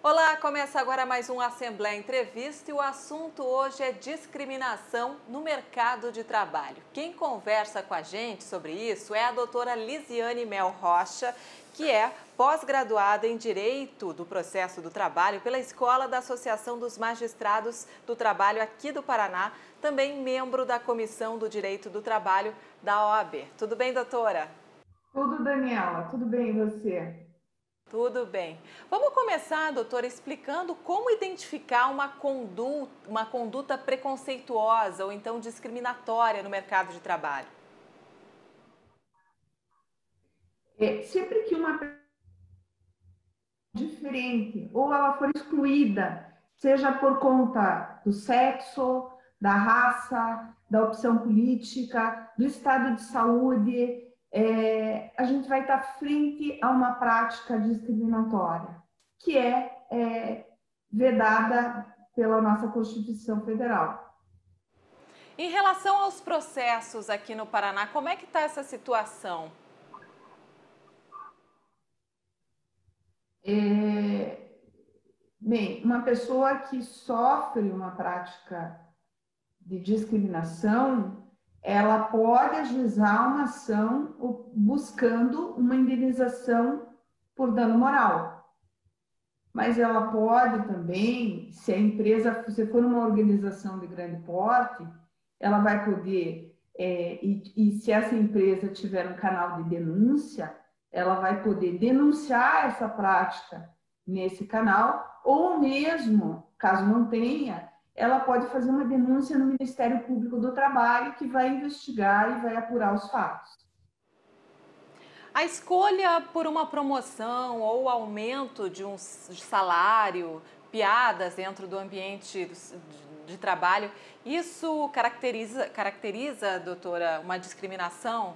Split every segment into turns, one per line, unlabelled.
Olá, começa agora mais um Assembleia Entrevista e o assunto hoje é discriminação no mercado de trabalho. Quem conversa com a gente sobre isso é a doutora Lisiane Mel Rocha, que é pós-graduada em Direito do Processo do Trabalho pela Escola da Associação dos Magistrados do Trabalho aqui do Paraná, também membro da Comissão do Direito do Trabalho da OAB. Tudo bem, doutora?
Tudo, Daniela, tudo bem e você?
Tudo bem. Vamos começar, doutora, explicando como identificar uma conduta preconceituosa ou então discriminatória no mercado de trabalho.
Sempre que uma pessoa é diferente ou ela for excluída, seja por conta do sexo, da raça, da opção política, do estado de saúde, a gente vai estar frente a uma prática discriminatória, que é vedada pela nossa Constituição Federal.
Em relação aos processos aqui no Paraná, como é que está essa situação?
Bem, uma pessoa que sofre uma prática de discriminação, ela pode ajuizar uma ação buscando uma indenização por dano moral. Mas ela pode também, se a empresa, se for uma organização de grande porte, ela vai poder, e se essa empresa tiver um canal de denúncia, ela vai poder denunciar essa prática nesse canal, ou mesmo, caso não tenha, ela pode fazer uma denúncia no Ministério Público do Trabalho, que vai investigar e vai apurar os fatos.
A escolha por uma promoção ou aumento de um salário, piadas dentro do ambiente de trabalho, isso caracteriza, doutora, uma discriminação?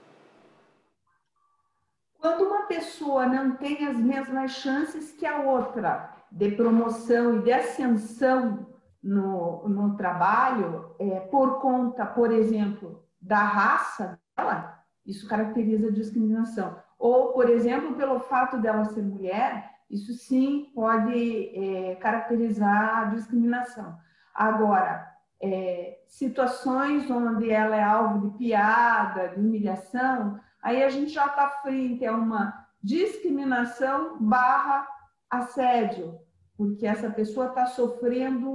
Quando uma pessoa não tem as mesmas chances que a outra de promoção e de ascensão no trabalho, por conta, por exemplo, da raça dela, isso caracteriza discriminação. Ou, por exemplo, pelo fato dela ser mulher, isso sim pode caracterizar discriminação. Agora, situações onde ela é alvo de piada, de humilhação, aí a gente já está frente a uma discriminação barra assédio, porque essa pessoa está sofrendo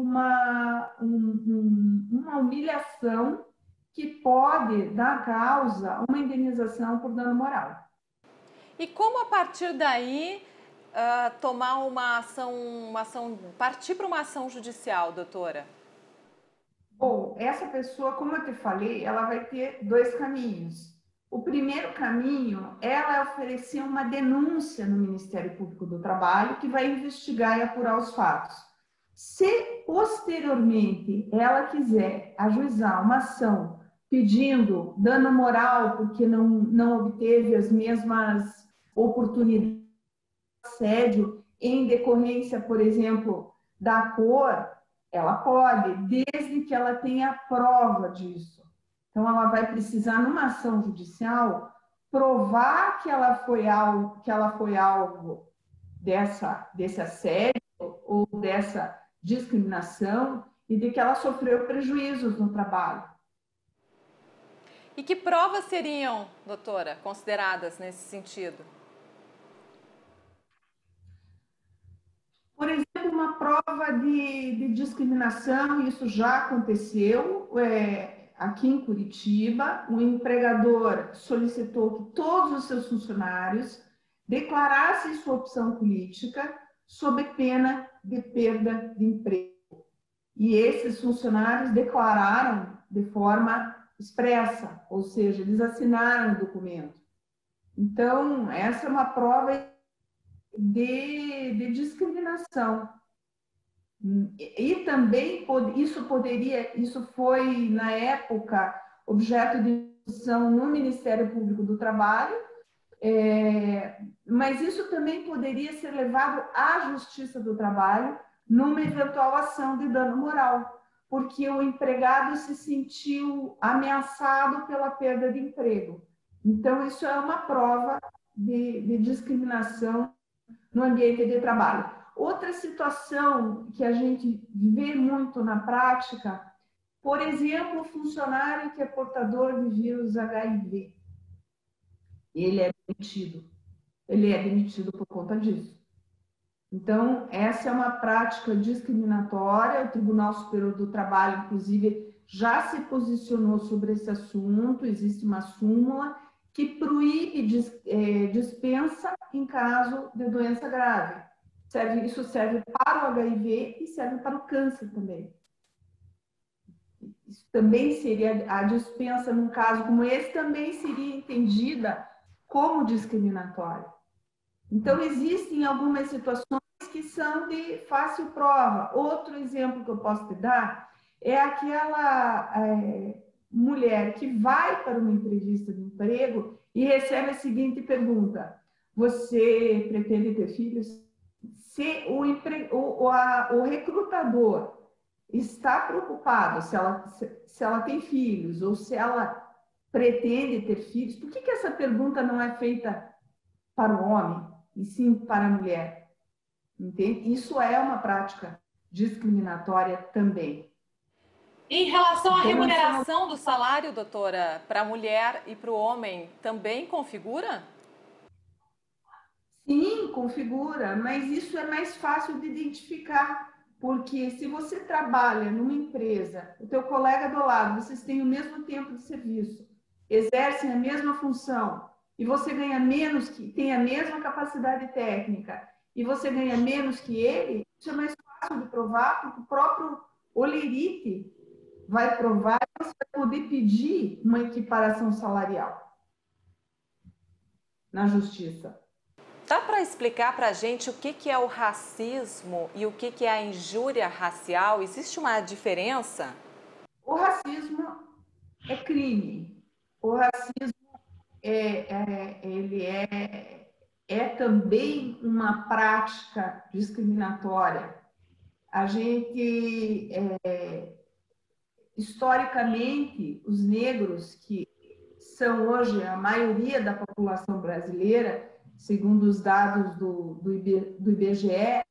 uma humilhação que pode dar causa a uma indenização por dano moral.
E como a partir daí tomar partir para uma ação judicial, doutora?
Bom, essa pessoa, como eu te falei, ela vai ter dois caminhos. O primeiro caminho, ela é oferecer uma denúncia no Ministério Público do Trabalho, que vai investigar e apurar os fatos. Se posteriormente ela quiser ajuizar uma ação pedindo dano moral porque não obteve as mesmas oportunidades de assédio em decorrência, por exemplo, da cor, ela pode, desde que ela tenha prova disso. Então, ela vai precisar, numa ação judicial, provar que ela foi alvo desse assédio ou dessa discriminação e de que ela sofreu prejuízos no trabalho.
E que provas seriam, doutora, consideradas nesse sentido?
Por exemplo, uma prova de discriminação, isso já aconteceu aqui em Curitiba. O empregador solicitou que todos os seus funcionários declarassem sua opção política sob pena de perda de emprego. E esses funcionários declararam de forma expressa, ou seja, eles assinaram o documento. Então, essa é uma prova de discriminação. E também isso foi, na época, objeto de discussão no Ministério Público do Trabalho, mas isso também poderia ser levado à Justiça do Trabalho numa eventual ação de dano moral, porque o empregado se sentiu ameaçado pela perda de emprego. Então, isso é uma prova de discriminação no ambiente de trabalho. Outra situação que a gente vê muito na prática, por exemplo, o funcionário que é portador de vírus HIV, ele é demitido. Ele é demitido por conta disso. Então, essa é uma prática discriminatória. O Tribunal Superior do Trabalho, inclusive, já se posicionou sobre esse assunto. Existe uma súmula que proíbe dispensa em caso de doença grave. Isso serve para o HIV e serve para o câncer também. Isso também seria, a dispensa num caso como esse também seria entendida como discriminatória. Então, existem algumas situações que são de fácil prova. Outro exemplo que eu posso te dar é aquela mulher que vai para uma entrevista de emprego e recebe a seguinte pergunta: você pretende ter filhos? Se o recrutador está preocupado se ela tem filhos ou se ela pretende ter filhos, por que essa pergunta não é feita para o homem e sim para a mulher? Entende? Isso é uma prática discriminatória também.
Em relação à remuneração do salário, doutora, para a mulher e para o homem, também configura?
Sim, configura, mas isso é mais fácil de identificar, porque se você trabalha numa empresa, o teu colega do lado, vocês têm o mesmo tempo de serviço, exercem a mesma função, e você ganha menos, que tem a mesma capacidade técnica, e você ganha menos que ele, isso é mais fácil de provar, porque o próprio olerite vai provar e você vai poder pedir uma equiparação salarial na justiça.
Dá para explicar para a gente o que é o racismo e o que é a injúria racial? Existe uma diferença?
O racismo é crime. O racismo ele é também uma prática discriminatória. A gente, historicamente, os negros, que são hoje a maioria da população brasileira, segundo os dados do IBGE,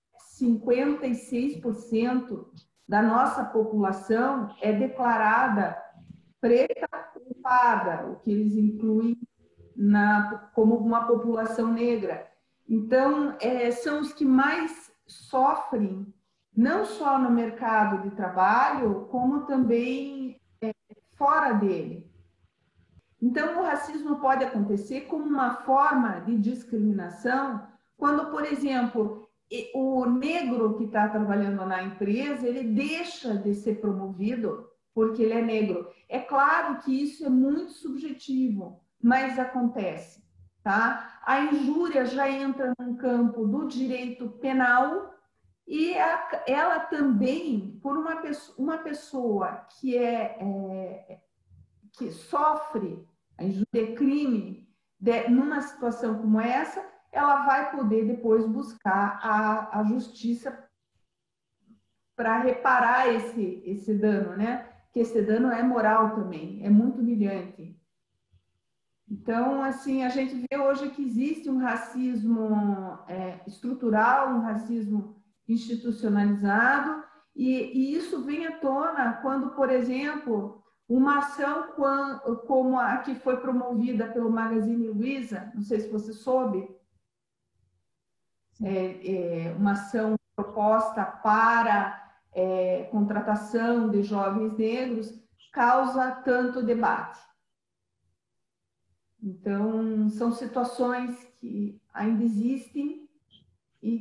56% da nossa população é declarada preta ou parda, o que eles incluem como uma população negra. Então, são os que mais sofrem, não só no mercado de trabalho, como também fora dele. Então, o racismo pode acontecer como uma forma de discriminação quando, por exemplo, o negro que está trabalhando na empresa, ele deixa de ser promovido porque ele é negro. É claro que isso é muito subjetivo, mas acontece, tá? A injúria já entra no campo do direito penal e ela também, por uma pessoa que sofre a injúria é crime, numa situação como essa, ela vai poder depois buscar a justiça para reparar esse dano, né? Que esse dano é moral também, é muito humilhante. Então, assim, a gente vê hoje que existe um racismo estrutural, um racismo institucionalizado, e isso vem à tona quando, por exemplo, uma ação como a que foi promovida pelo Magazine Luiza, não sei se você soube, uma ação proposta para contratação de jovens negros, causa tanto debate. Então, são situações que ainda existem e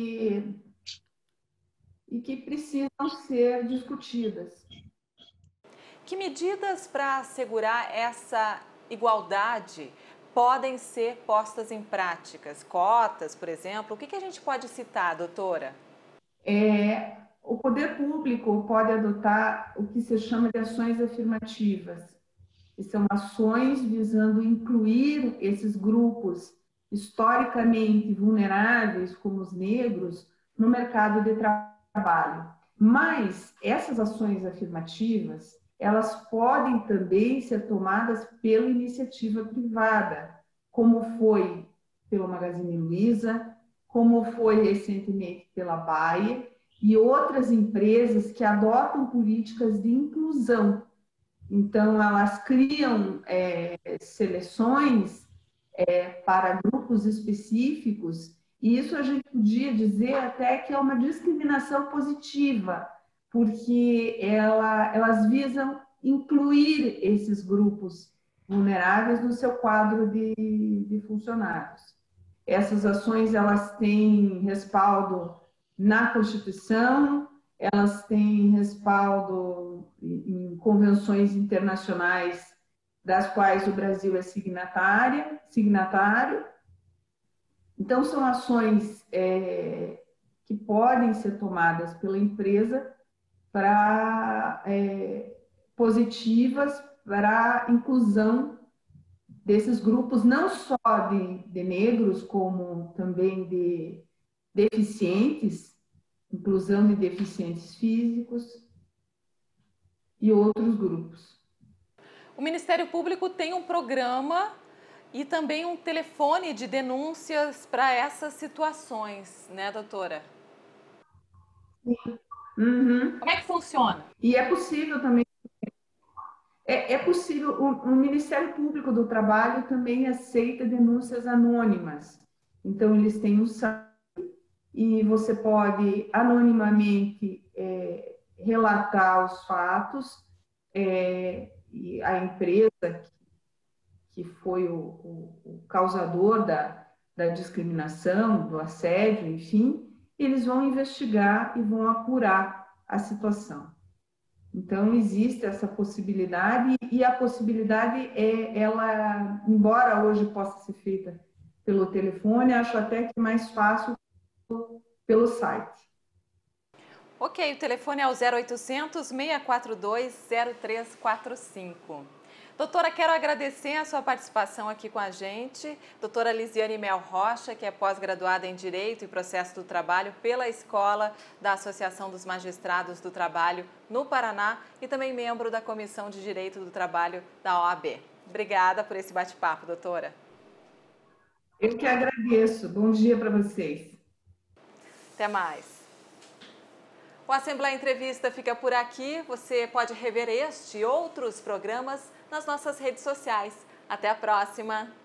que precisam ser discutidas.
Que medidas para assegurar essa igualdade podem ser postas em práticas? Cotas, por exemplo? O que a gente pode citar, doutora?
O poder público pode adotar o que se chama de ações afirmativas, que são ações visando incluir esses grupos historicamente vulneráveis, como os negros, no mercado de trabalho. Mas essas ações afirmativas, elas podem também ser tomadas pela iniciativa privada, como foi pelo Magazine Luiza, como foi recentemente pela Bayer, e outras empresas que adotam políticas de inclusão. Então, elas criam seleções para grupos específicos, e isso a gente podia dizer até que é uma discriminação positiva, porque elas visam incluir esses grupos vulneráveis no seu quadro de funcionários. Essas ações elas têm respaldo na Constituição, elas têm respaldo em convenções internacionais das quais o Brasil é signatário. Então, são ações que podem ser tomadas pela empresa positivas para a inclusão desses grupos, não só de negros, como também de deficientes, inclusão de deficientes físicos e outros grupos.
O Ministério Público tem um programa e também um telefone de denúncias para essas situações, né, doutora?
Sim. Uhum.
Como é que funciona?
E é possível também. É possível, o Ministério Público do Trabalho também aceita denúncias anônimas. Então, eles têm um site e você pode anonimamente relatar os fatos, e a empresa que foi o causador da discriminação, do assédio, enfim, eles vão investigar e vão apurar a situação. Então, existe essa possibilidade, e a possibilidade ela, embora hoje possa ser feita pelo telefone, acho até que é mais fácil pelo site.
Ok, o telefone é o 0800 642 0345. Doutora, quero agradecer a sua participação aqui com a gente. Doutora Lisiane Mel Rocha, que é pós-graduada em Direito e Processo do Trabalho pela Escola da Associação dos Magistrados do Trabalho no Paraná e também membro da Comissão de Direito do Trabalho da OAB. Obrigada por esse bate-papo, doutora.
Eu que agradeço. Bom dia para vocês.
Até mais. O Assembleia Entrevista fica por aqui. Você pode rever este e outros programas nas nossas redes sociais. Até a próxima!